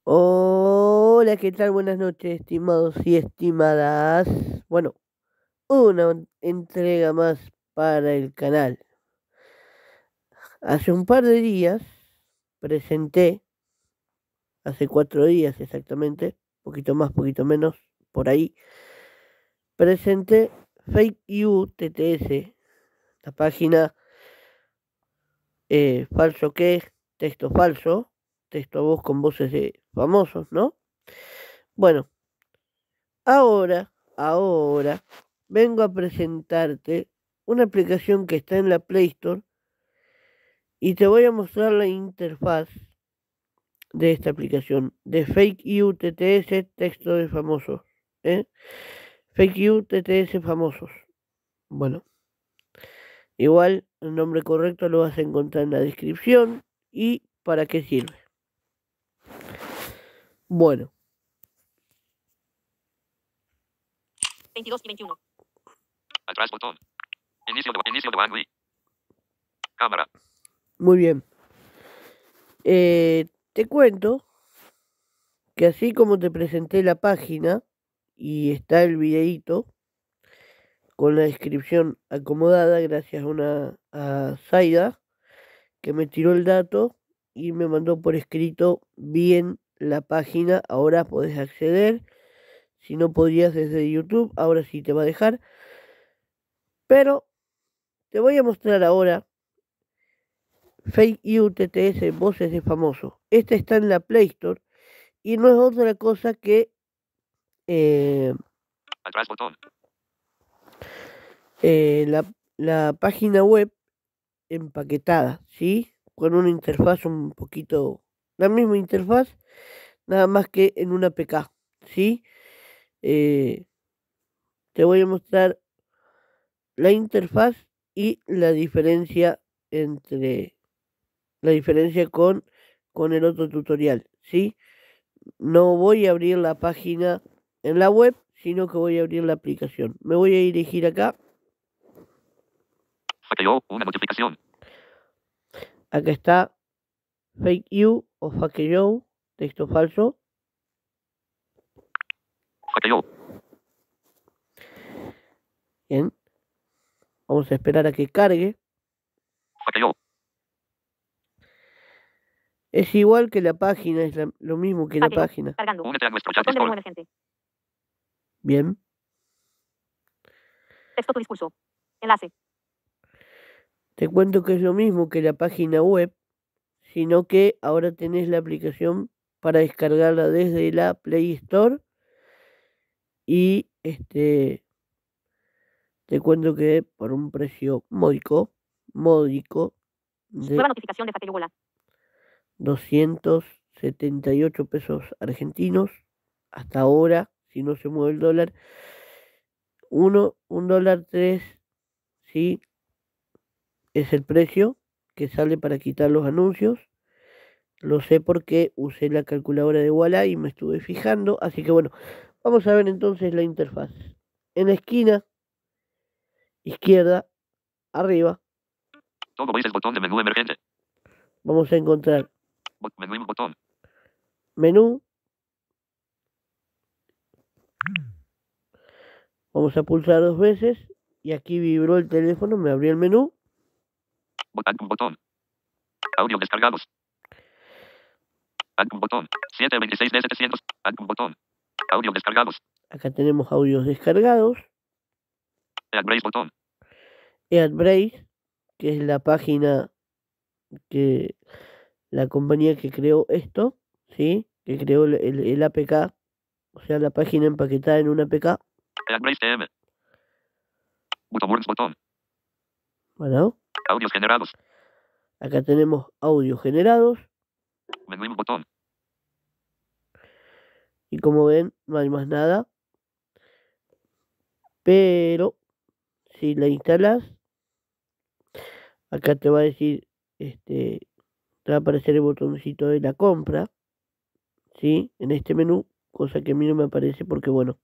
Hola, ¿qué tal? Buenas noches, estimados y estimadas. Bueno, una entrega más para el canal. Hace un par de días presenté, hace 4 días exactamente, poquito más, poquito menos, por ahí, presenté Fake You TTS, la página falso que, texto falso, texto a voz con voces de famosos, ¿no? Bueno, ahora vengo a presentarte una aplicación que está en la Play Store y te voy a mostrar la interfaz de esta aplicación, de Fake You TTS texto de famosos, ¿eh? Fake You TTS famosos. Bueno, igual el nombre correcto lo vas a encontrar en la descripción y para qué sirve. Bueno, 22 y 21. Atrás botón. Inicio de Wangui. Cámara. muy bien. Te cuento que así como te presenté la página y está el videíto con la descripción acomodada gracias a Zaida que me tiró el dato y me mandó por escrito bien la página. Ahora podés acceder. Si no podías desde YouTube, ahora sí te va a dejar. Pero te voy a mostrar ahora Fake You TTS Voces de Famoso. Esta está en la Play Store y no es otra cosa que eh, Atrás botón. la página web empaquetada, ¿sí? Con una interfaz un poquito, la misma interfaz, nada más que en una APK, ¿sí? Eh, Te voy a mostrar la interfaz y la diferencia con el otro tutorial, ¿sí? No voy a abrir la página en la web, sino que voy a abrir la aplicación. Me voy a dirigir acá. Hackeó una notificación. Acá está Fake You o Fake You, texto falso. Hackeó. Bien, vamos a esperar a que cargue. Hackeó. Es igual que la página, es lo mismo que la Hackeo. página. Cargando. Únete a nuestro chat Botón de menú Discord. emergente. Bien, Texto tu discurso. Enlace. te cuento que es lo mismo que la página web, sino que ahora tenés la aplicación para descargarla desde la Play Store y te cuento que por un precio módico de Nueva notificación de Hackeo Bola. 278 pesos argentinos, hasta ahora, si no se mueve el dólar, un dólar 3, sí, es el precio que sale para quitar los anuncios. Lo sé porque usé la calculadora de Walla y me estuve fijando. Así que bueno, vamos a ver entonces la interfaz. En la esquina izquierda, arriba, Todo veis el botón de menú emergente. vamos a encontrar Menú botón. menú. Vamos a pulsar 2 veces y aquí vibró el teléfono, me abrió el menú. Botón. Audio descargados. Botón. 726 de 700. Botón. Audio descargados. Acá tenemos audios descargados. AdBrace botón. AdBrace, que es la página que la compañía que creó esto, ¿sí? Que creó el APK, o sea, la página empaquetada en una APK. AdBrace TM. Butterworks botón. Bueno, Audios generados. acá tenemos audios generados Menú botón. y como ven, no hay más nada. Pero si la instalas, acá te va a decir, te va a aparecer el botoncito de la compra, ¿sí? En este menú, cosa que a mí no me aparece porque, bueno,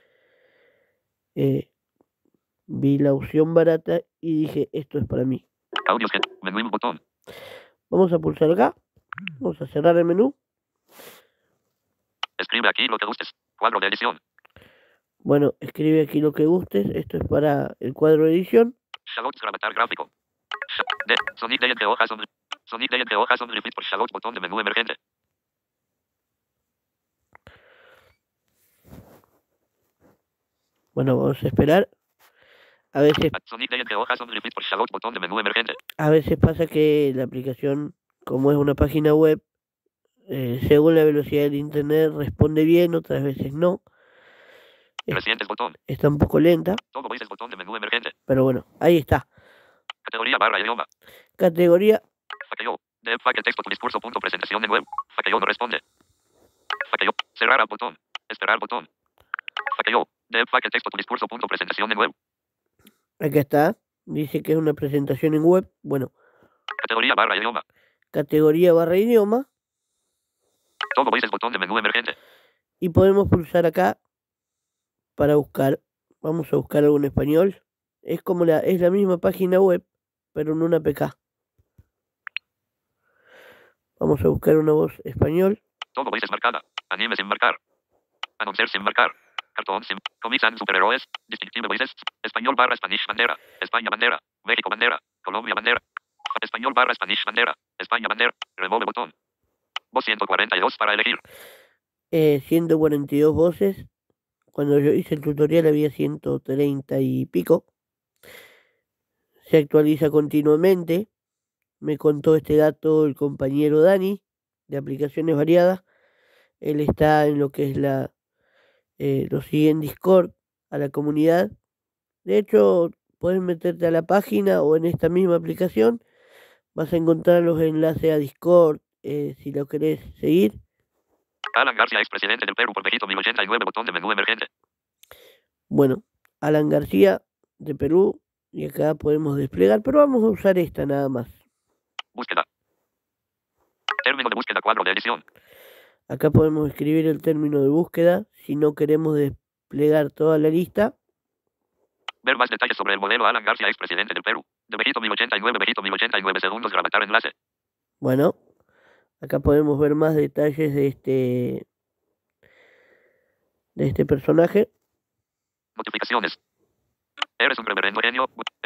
eh, vi la opción barata y dije, esto es para mí. Audios menú botón. Vamos a pulsar acá, vamos a cerrar el menú. Escribe aquí lo que gustes. Cuadro de edición. Bueno, escribe aquí lo que gustes. Esto es para el cuadro de edición. Shallots gravatar gráfico. Sonic de entre hojas on. Sonic de entre hojas on repeat por Shallots botón de menú emergente. Bueno, vamos a esperar. A veces Sonic de entre hojas on repeat por Shallots botón de menú emergente. A veces pasa que la aplicación, como es una página web, según la velocidad del internet responde bien, otras veces no. Recientes botón. Está un poco lenta, Todo voices botón de menú emergente. pero bueno, ahí está. Categoría barra idioma. Categoría, Faqueo. Dev el texto tu discurso punto presentación de web. Faqueo no responde. Faqueo. Cerrar al botón. Esperar botón. Faqueo. Dev el texto tu discurso punto presentación de web. acá está. Dice que es una presentación en web. Bueno, Categoría barra idioma. categoría barra idioma. Todo voices botón de menú emergente. Y podemos pulsar acá para buscar. Vamos a buscar algo en español. Es como es la misma página web, pero en una APK. Vamos a buscar una voz español. Todo voices marcada. Anime sin marcar. Anunciar sin marcar. Cartón sin. Comics and superhéroes. Distinctive voices. Español barra Spanish bandera. España bandera. México bandera. Colombia bandera. Español barra Spanish bandera. España bandera. Remove botón. Voz 142 para elegir. 142 voces. Cuando yo hice el tutorial había 130 y pico. Se actualiza continuamente. Me contó este dato el compañero Dani, de aplicaciones variadas. Él está en lo que es lo sigue en Discord, a la comunidad. De hecho, puedes meterte a la página o en esta misma aplicación. Vas a encontrar los enlaces a Discord si lo querés seguir. Alan García, expresidente del Perú por Vejito 1089, botón de menú emergente. Bueno, Alan García de Perú. Y acá podemos desplegar, pero vamos a usar esta nada más. Búsqueda. Término de búsqueda, cuadro de edición. Acá podemos escribir el término de búsqueda si no queremos desplegar toda la lista. Ver más detalles sobre el modelo Alan García, expresidente del Perú. De Vejito 1089 segundos, gravatar enlace. Bueno, acá podemos ver más detalles de este personaje. Notificaciones. Eres un reverendo genio.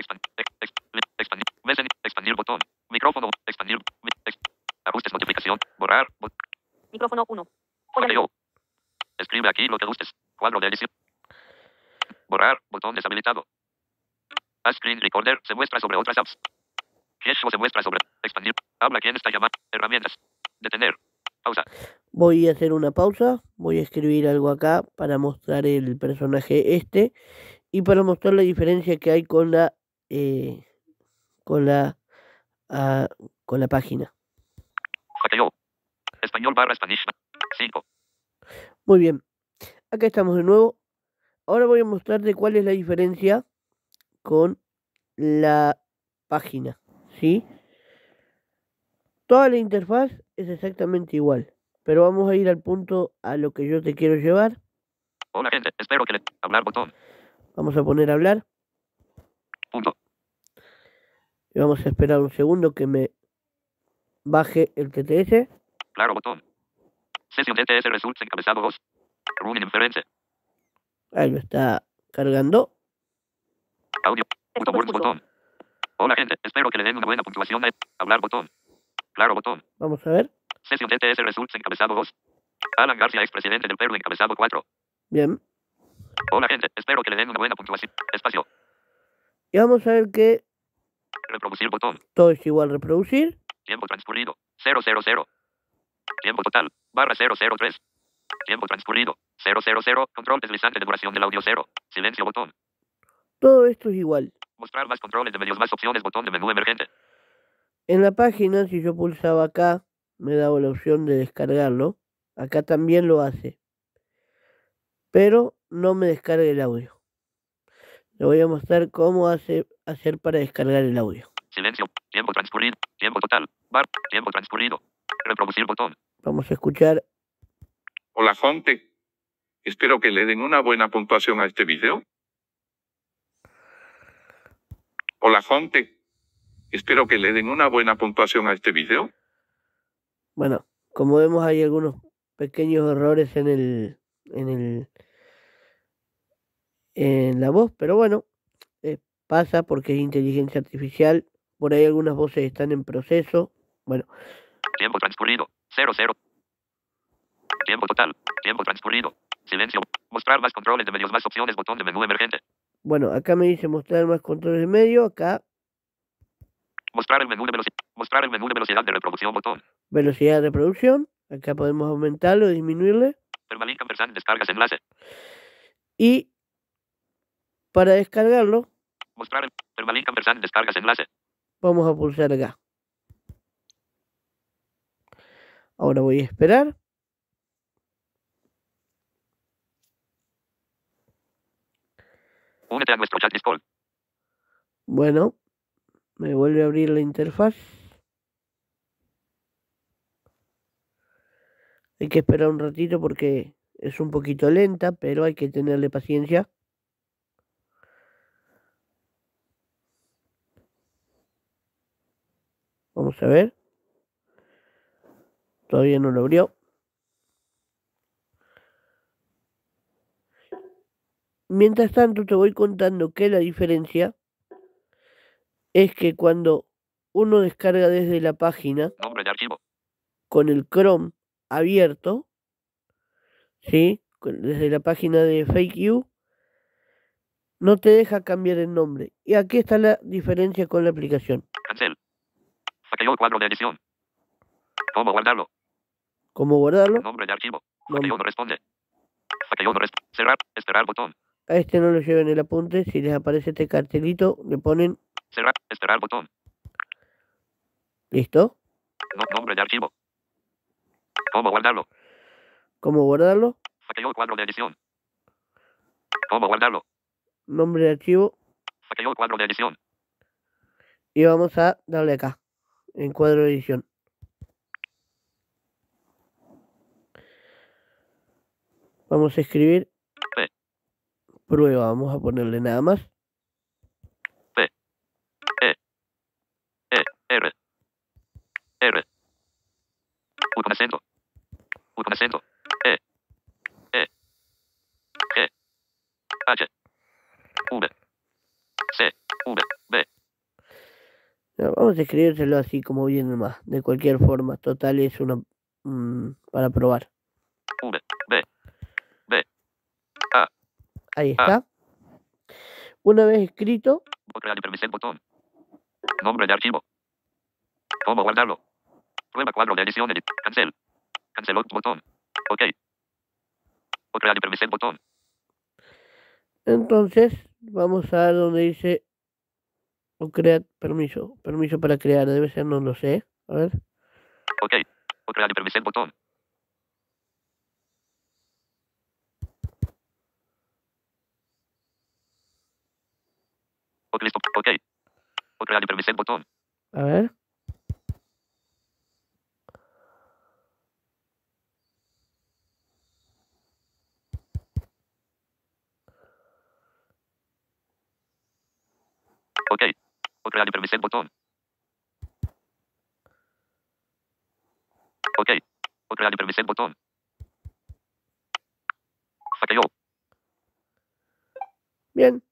Expandir botón. Micrófono. Expandir. Ajustes notificación. Borrar. Micrófono 1. Faqueo. Escribe aquí lo que gustes. Cuadro de edición. Borrar. Botón deshabilitado. A Screen Recorder se muestra sobre otras apps. Gesho se muestra sobre. Expandir. Habla quién está llamando. Herramientas. Detener. Pausa. Voy a hacer una pausa. Voy a escribir algo acá para mostrar el personaje este. Y para mostrar la diferencia que hay con la página. Faqueo. Español barra Spanish. 5. Muy bien. Acá estamos de nuevo. Ahora voy a mostrarte cuál es la diferencia con la página. ¿Sí? Toda la interfaz es exactamente igual. Pero vamos a ir al punto a lo que yo te quiero llevar. Hola gente, espero que le... Hablar botón. Vamos a poner a hablar. Punto. Y vamos a esperar un segundo que me baje el TTS. Claro botón. Sesión TTS results encabezado 2. Running inference. Ahí lo está cargando. Audio. Puto botón. Hola gente, espero que le den una buena puntuación a... Hablar botón. Claro botón. Vamos a ver. Sesión TTS results encabezado 2. Alan García, expresidente del Perú, encabezado 4. Bien. Hola gente, espero que le den una buena puntuación. Espacio. Y vamos a ver que Reproducir botón. todo es igual. Reproducir. Tiempo transcurrido. 000. Tiempo total. Barra 003. Tiempo transcurrido. 000. Control deslizante de duración del audio 0. Silencio botón. Todo esto es igual. Mostrar más controles de medios, más opciones, botón de menú emergente. En la página, si yo pulsaba acá, me daba la opción de descargarlo. Acá también lo hace. Pero no me descarga el audio. Le voy a mostrar cómo hacer para descargar el audio. Silencio. Tiempo transcurrido. Tiempo total. Bar. Tiempo transcurrido. Reproducir botón. Vamos a escuchar. Hola gente. Espero que le den una buena puntuación a este video. Hola gente. Espero que le den una buena puntuación a este video. Bueno, como vemos hay algunos pequeños errores en la voz, pero bueno, pasa porque es inteligencia artificial. Por ahí algunas voces están en proceso. Bueno, Tiempo transcurrido. 00. Tiempo total. Tiempo transcurrido. Silencio. Mostrar más controles de medios, más opciones, botón de menú emergente. bueno, acá me dice mostrar más controles de medio, acá Mostrar el menú de velocidad. Mostrar el menú de velocidad de reproducción, botón. velocidad de reproducción, acá podemos aumentarlo, disminuirle. Permalink ampersand descargas enlace. Y para descargarlo, Mostrar el permalink ampersand descargas enlace. vamos a pulsar acá. Ahora voy a esperar. Únete a nuestro chat Discord. Bueno, me vuelve a abrir la interfaz. Hay que esperar un ratito porque es un poquito lenta, pero hay que tenerle paciencia. Vamos a ver. Todavía no lo abrió. Mientras tanto te voy contando que la diferencia es que cuando uno descarga desde la página Nombre de archivo. con el Chrome abierto, ¿sí? Desde la página de FakeU, no te deja cambiar el nombre. Y aquí está la diferencia con la aplicación. Cancel. Hackeó el cuadro de edición. ¿Cómo guardarlo? ¿Cómo guardarlo? Nombre de archivo. Nom- Hackeó no responde. Hackeó no responde. Cerrar. Esperar botón. A este no lo lleven el apunte. Si les aparece este cartelito, le ponen Cerrar. Esperar botón. listo. Nombre de archivo. ¿Cómo guardarlo? ¿Cómo guardarlo? Hackeó el cuadro de edición. ¿Cómo guardarlo? Nombre de archivo. Hackeó el cuadro de edición. Y vamos a darle acá, en cuadro de edición. Vamos a escribir P. prueba. Vamos a ponerle nada más. P. E. E. R. R. U con acento. U con acento. E. E. G. H. V. C. V. B. No, vamos a escribírselo así como viene más. De cualquier forma. Total es una para probar. V. B. B. Ahí está. Una vez escrito, Crear y permitir botón. Nombre de archivo. ¿Cómo guardarlo? Prueba cuadro de edición. Cancel. Canceló botón. OK. Crear y permitir botón. entonces vamos a donde dice o crear permiso. Permiso para crear. Debe ser, no lo sé. A ver. OK. Crear y permitir botón. OK, listo. OK. Crear y permitir botón. A ver. OK. Crear y permitir botón. OK. Crear y permitir botón. Hackeó. Bien.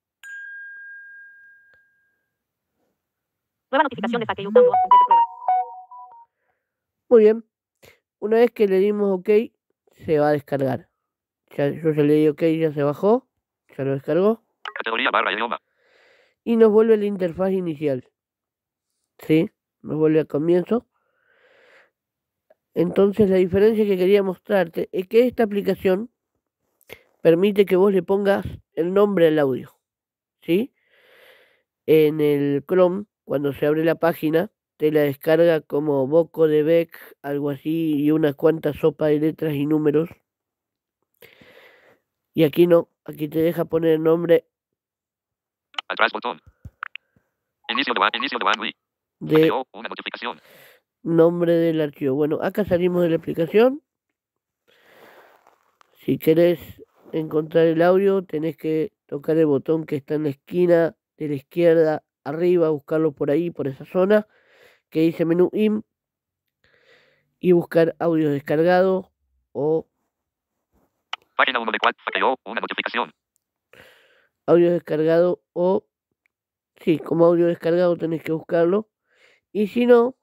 Nueva notificación de Fakeyuk Download. Complete prueba. Muy bien. Una vez que le dimos OK, se va a descargar. Yo ya le di OK, ya se bajó. Ya lo descargó. Categoría barra idioma. Y nos vuelve la interfaz inicial. ¿Sí? Nos vuelve al comienzo. Entonces la diferencia que quería mostrarte es que esta aplicación permite que vos le pongas el nombre al audio. ¿Sí? En el Chrome, cuando se abre la página, te la descarga como Boco de Beck, algo así, y unas cuantas sopas de letras y números. Y aquí no, aquí te deja poner el nombre Atrás botón. Inicio de One. de Hackeó una notificación. nombre del archivo. Bueno, acá salimos de la aplicación. Si querés encontrar el audio, tenés que tocar el botón que está en la esquina de la izquierda arriba, buscarlo por ahí, por esa zona, que dice menú IN, y buscar audio descargado o Página 1 de 4. Falló una notificación. audio descargado o... Sí, como audio descargado tenés que buscarlo. Y si no,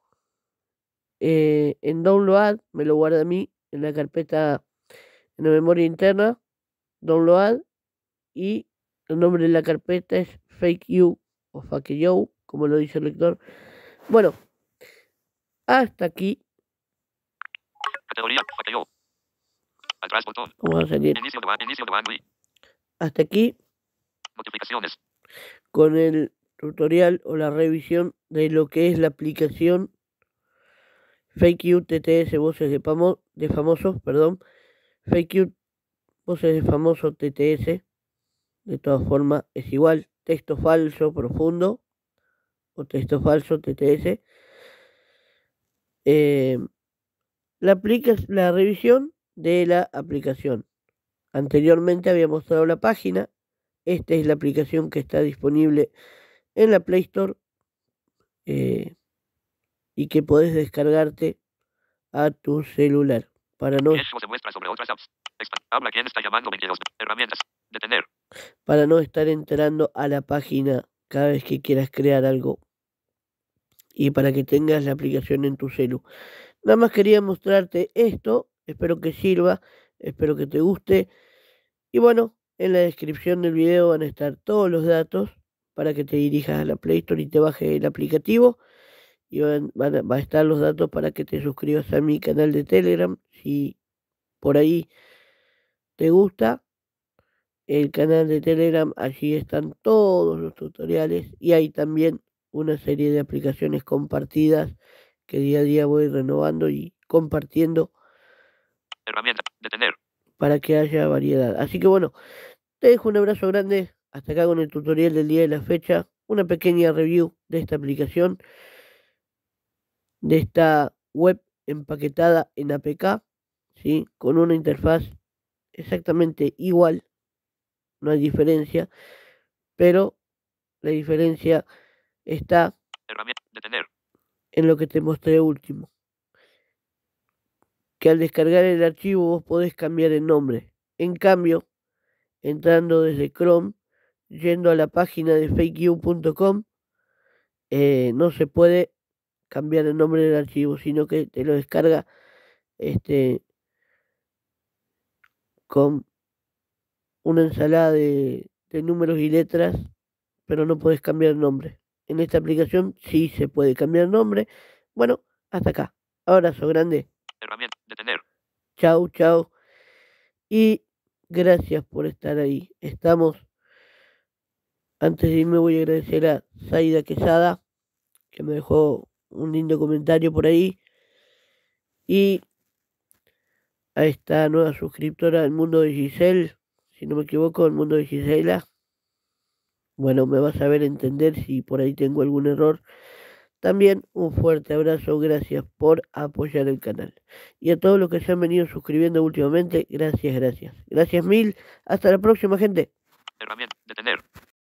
en download me lo guarda a mí en la carpeta, en la memoria interna, download, y el nombre de la carpeta es fake you o fake you, como lo dice el lector. Bueno, hasta aquí Categoría. Falló. Atrás botón. vamos a salir. Inicio de Wangui. Hasta aquí Notificaciones. con el tutorial o la revisión de lo que es la aplicación Fake You TTS Voces de Famosos, perdón. Fake You Voces de Famoso TTS. De todas formas es igual. Texto falso profundo o texto falso TTS. La revisión de la aplicación. Anteriormente había mostrado la página. Esta es la aplicación que está disponible en la Play Store y que podés descargarte a tu celular para no Riesgo se muestra sobre otras apps. Habla quién está llamando 22. Herramientas. Detener. estar entrando a la página cada vez que quieras crear algo y para que tengas la aplicación en tu celu. Nada más quería mostrarte esto. Espero que sirva, espero que te guste. Y bueno, en la descripción del video van a estar todos los datos para que te dirijas a la Play Store y te bajes el aplicativo. Y va a estar los datos para que te suscribas a mi canal de Telegram. Si por ahí te gusta el canal de Telegram, allí están todos los tutoriales. Y hay también una serie de aplicaciones compartidas que día a día voy renovando y compartiendo Herramienta. Detener. para que haya variedad. Así que bueno, te dejo un abrazo grande. Hasta acá con el tutorial del día de la fecha. Una pequeña review de esta aplicación, de esta web empaquetada en APK, ¿sí? Con una interfaz exactamente igual, no hay diferencia, pero la diferencia está Herramienta. Detener. en lo que te mostré último, que al descargar el archivo vos podés cambiar el nombre. En cambio, entrando desde Chrome, yendo a la página de fakeyou.com, no se puede cambiar el nombre del archivo, sino que te lo descarga con una ensalada de números y letras, pero no puedes cambiar el nombre. En esta aplicación sí se puede cambiar el nombre. Bueno, hasta acá. Abrazo grande. Herramienta. Detener. Chau, chau. Y gracias por estar ahí. Estamos. Antes de irme voy a agradecer a Zaida Quesada, que me dejó un lindo comentario por ahí. Y a esta nueva suscriptora del mundo de Giselle, si no me equivoco, el mundo de Gisela. Bueno, me vas a ver entender si por ahí tengo algún error. También un fuerte abrazo, gracias por apoyar el canal. Y a todos los que se han venido suscribiendo últimamente, gracias, gracias. Gracias mil, hasta la próxima, gente. Herramienta. Detener.